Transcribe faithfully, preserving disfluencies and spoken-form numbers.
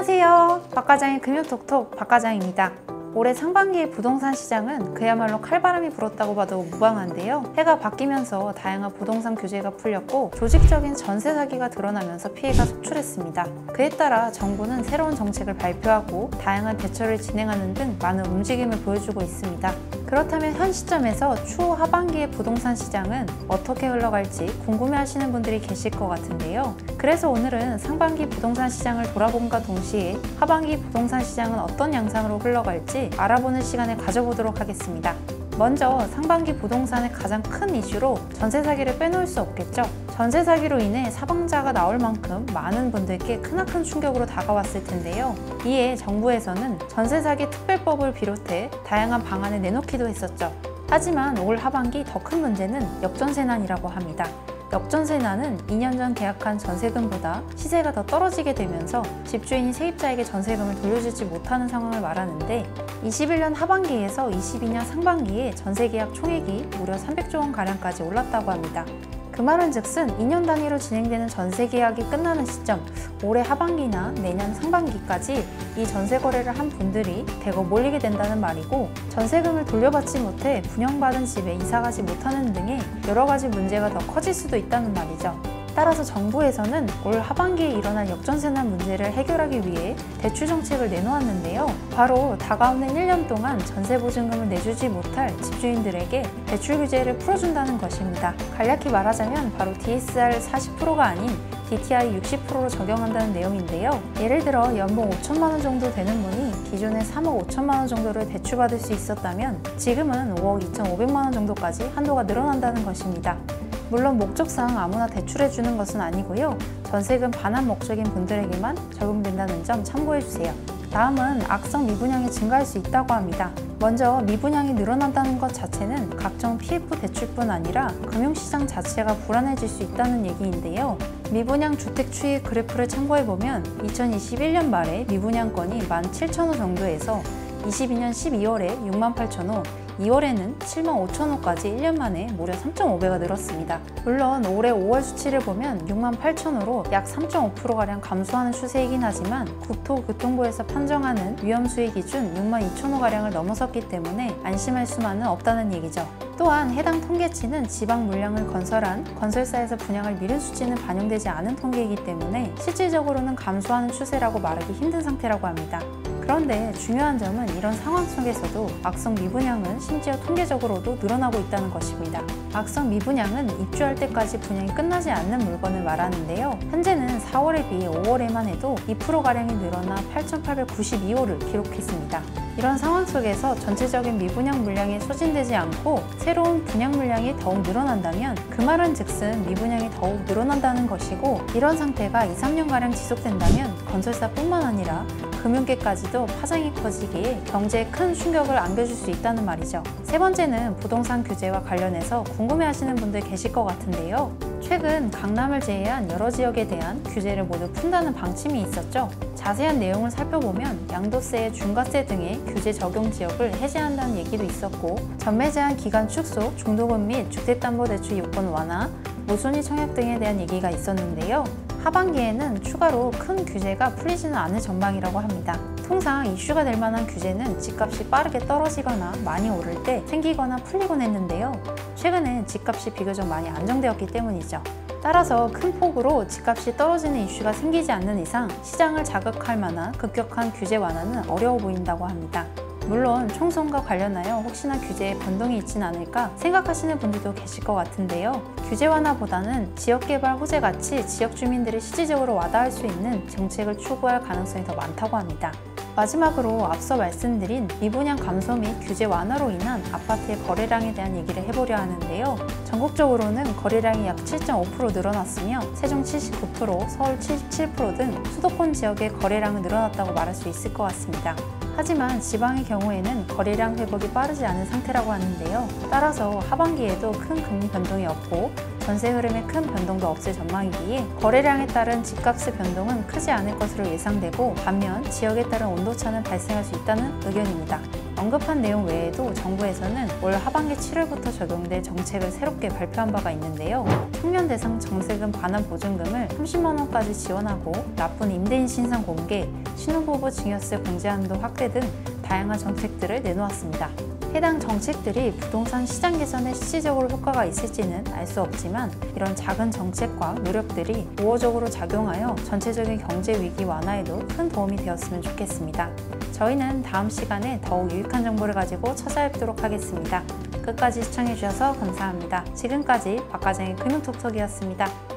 안녕하세요. 박과장의 금융톡톡 박과장입니다. 올해 상반기의 부동산 시장은 그야말로 칼바람이 불었다고 봐도 무방한데요. 해가 바뀌면서 다양한 부동산 규제가 풀렸고 조직적인 전세 사기가 드러나면서 피해가 속출했습니다. 그에 따라 정부는 새로운 정책을 발표하고 다양한 대처를 진행하는 등 많은 움직임을 보여주고 있습니다. 그렇다면 현 시점에서 추후 하반기의 부동산 시장은 어떻게 흘러갈지 궁금해하시는 분들이 계실 것 같은데요. 그래서 오늘은 상반기 부동산 시장을 돌아봄과 동시에 하반기 부동산 시장은 어떤 양상으로 흘러갈지 알아보는 시간을 가져보도록 하겠습니다. 먼저 상반기 부동산의 가장 큰 이슈로 전세 사기를 빼놓을 수 없겠죠. 전세 사기로 인해 사망자가 나올 만큼 많은 분들께 크나큰 충격으로 다가왔을 텐데요. 이에 정부에서는 전세 사기 특별법을 비롯해 다양한 방안을 내놓기도 했었죠. 하지만 올 하반기 더 큰 문제는 역전세난이라고 합니다. 역전세난은 이 년 전 계약한 전세금보다 시세가 더 떨어지게 되면서 집주인이 세입자에게 전세금을 돌려주지 못하는 상황을 말하는데 이십일 년 하반기에서 이십이 년 상반기에 전세계약 총액이 무려 삼백조 원가량까지 올랐다고 합니다. 그 말은 즉슨 이 년 단위로 진행되는 전세계약이 끝나는 시점, 올해 하반기나 내년 상반기까지 이 전세 거래를 한 분들이 대거 몰리게 된다는 말이고 전세금을 돌려받지 못해 분양받은 집에 이사가지 못하는 등의 여러 가지 문제가 더 커질 수도 있다는 말이죠. 따라서 정부에서는 올 하반기에 일어날 역전세난 문제를 해결하기 위해 대출 정책을 내놓았는데요. 바로 다가오는 일 년 동안 전세보증금을 내주지 못할 집주인들에게 대출 규제를 풀어준다는 것입니다. 간략히 말하자면 바로 디에스알 사십 퍼센트가 아닌 디티아이 육십 퍼센트로 적용한다는 내용인데요. 예를 들어 연봉 오천만 원 정도 되는 분이 기존에 삼억 오천만 원 정도를 대출받을 수 있었다면 지금은 오억 이천오백만 원 정도까지 한도가 늘어난다는 것입니다. 물론 목적상 아무나 대출해주는 것은 아니고요. 전세금 반환 목적인 분들에게만 적용된다는 점 참고해주세요. 다음은 악성 미분양이 증가할 수 있다고 합니다. 먼저 미분양이 늘어난다는 것 자체는 각종 피에프 대출뿐 아니라 금융시장 자체가 불안해질 수 있다는 얘기인데요. 미분양 주택 추이 그래프를 참고해보면 이천이십일 년 말에 미분양건이 만 칠천 호 정도에서 이십이 년 십이월에 육만 팔천 호, 이월에는 칠만 오천 호까지 일 년 만에 무려 삼 점 오 배가 늘었습니다. 물론 올해 오월 수치를 보면 육만 팔천 호로 약 삼 점 오 퍼센트가량 감소하는 추세이긴 하지만 국토교통부에서 판정하는 위험수위 기준 육만 이천 호가량을 넘어섰기 때문에 안심할 수만은 없다는 얘기죠. 또한 해당 통계치는 지방 물량을 건설한 건설사에서 분양을 미룬 수치는 반영되지 않은 통계이기 때문에 실질적으로는 감소하는 추세라고 말하기 힘든 상태라고 합니다. 그런데 중요한 점은 이런 상황 속에서도 악성 미분양은 심지어 통계적으로도 늘어나고 있다는 것입니다. 악성 미분양은 입주할 때까지 분양이 끝나지 않는 물건을 말하는데요. 현재는 사월에 비해 오월에만 해도 이 퍼센트가량이 늘어나 팔천팔백구십이 호를 기록했습니다. 이런 상황 속에서 전체적인 미분양 물량이 소진되지 않고 새로운 분양 물량이 더욱 늘어난다면 그 말은 즉슨 미분양이 더욱 늘어난다는 것이고 이런 상태가 이, 삼 년가량 지속된다면 건설사뿐만 아니라 금융계까지도 파장이 커지기에 경제에 큰 충격을 안겨줄 수 있다는 말이죠. 세 번째는 부동산 규제와 관련해서 궁금해하시는 분들 계실 것 같은데요. 최근 강남을 제외한 여러 지역에 대한 규제를 모두 푼다는 방침이 있었죠. 자세한 내용을 살펴보면 양도세, 중과세 등의 규제 적용 지역을 해제한다는 얘기도 있었고 전매 제한 기간 축소, 중도금 및 주택담보대출 요건 완화, 무순위 청약 등에 대한 얘기가 있었는데요. 하반기에는 추가로 큰 규제가 풀리지는 않을 전망이라고 합니다. 통상 이슈가 될 만한 규제는 집값이 빠르게 떨어지거나 많이 오를 때 생기거나 풀리곤 했는데요. 최근엔 집값이 비교적 많이 안정되었기 때문이죠. 따라서 큰 폭으로 집값이 떨어지는 이슈가 생기지 않는 이상 시장을 자극할 만한 급격한 규제 완화는 어려워 보인다고 합니다. 물론 총선과 관련하여 혹시나 규제에 변동이 있진 않을까 생각하시는 분들도 계실 것 같은데요. 규제 완화보다는 지역개발 호재같이 지역 주민들이 실질적으로 와닿을 수 있는 정책을 추구할 가능성이 더 많다고 합니다. 마지막으로 앞서 말씀드린 미분양 감소 및 규제 완화로 인한 아파트의 거래량에 대한 얘기를 해보려 하는데요. 전국적으로는 거래량이 약 칠 점 오 퍼센트 늘어났으며 세종 칠십구 퍼센트, 서울 칠십칠 퍼센트 등 수도권 지역의 거래량은 늘어났다고 말할 수 있을 것 같습니다. 하지만 지방의 경우에는 거래량 회복이 빠르지 않은 상태라고 하는데요. 따라서 하반기에도 큰 금리 변동이 없고 전세 흐름에 큰 변동도 없을 전망이기에 거래량에 따른 집값의 변동은 크지 않을 것으로 예상되고 반면 지역에 따른 온도차는 발생할 수 있다는 의견입니다. 언급한 내용 외에도 정부에서는 올 하반기 칠월부터 적용될 정책을 새롭게 발표한 바가 있는데요. 청년 대상 정세금 반환 보증금을 삼십만 원까지 지원하고 나쁜 임대인 신상 공개, 신혼부부 증여세 공제 한도 확대 등 다양한 정책들을 내놓았습니다. 해당 정책들이 부동산 시장 개선에 실질적으로 효과가 있을지는 알 수 없지만 이런 작은 정책과 노력들이 우호적으로 작용하여 전체적인 경제 위기 완화에도 큰 도움이 되었으면 좋겠습니다. 저희는 다음 시간에 더욱 유익한 정보를 가지고 찾아뵙도록 하겠습니다. 끝까지 시청해주셔서 감사합니다. 지금까지 박과장의 금융톡톡이었습니다.